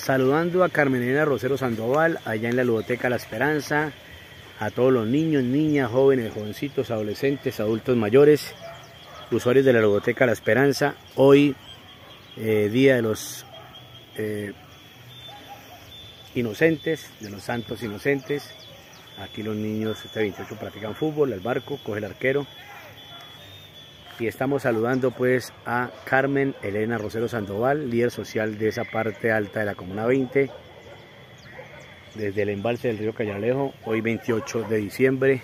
Saludando a Carmen Elena Rosero Sandoval, allá en la Ludoteca La Esperanza, a todos los niños, niñas, jóvenes, jovencitos, adolescentes, adultos mayores, usuarios de la Ludoteca La Esperanza. Hoy, día de los inocentes, de los santos inocentes. Aquí los niños, este 28 practican fútbol, al barco, coge el arquero. Y estamos saludando pues a Carmen Elena Rosero Sandoval, líder social de esa parte alta de la Comuna 20, desde el embalse del río Cañalejo, hoy 28 de diciembre,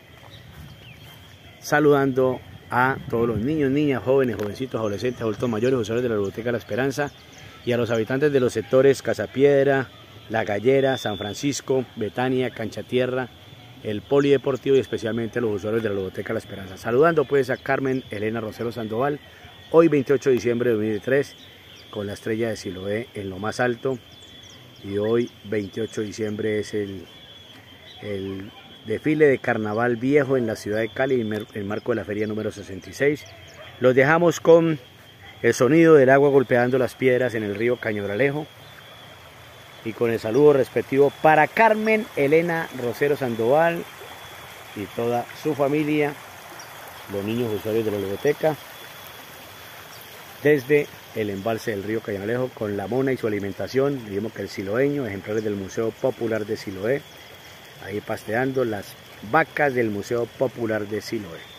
saludando a todos los niños, niñas, jóvenes, jovencitos, adolescentes, adultos mayores, usuarios de la Ludoteca La Esperanza, y a los habitantes de los sectores Casapiedra, La Gallera, San Francisco, Betania, Cancha Tierra, el Polideportivo y especialmente a los usuarios de la Ludoteca La Esperanza. Saludando pues a Carmen Elena Rosero Sandoval, hoy 28 de diciembre de 2003, con la estrella de Siloé en lo más alto. Y hoy 28 de diciembre es el desfile de Carnaval Viejo en la ciudad de Cali, en el marco de la feria número 66. Los dejamos con el sonido del agua golpeando las piedras en el río Cañogralejo, y con el saludo respectivo para Carmen Elena Rosero Sandoval y toda su familia, los niños usuarios de la Ludoteca, desde el embalse del río Cañalejo, con la mona y su alimentación. Vimos que el siloeño, ejemplares del Museo Popular de Siloé, ahí pasteando las vacas del Museo Popular de Siloé.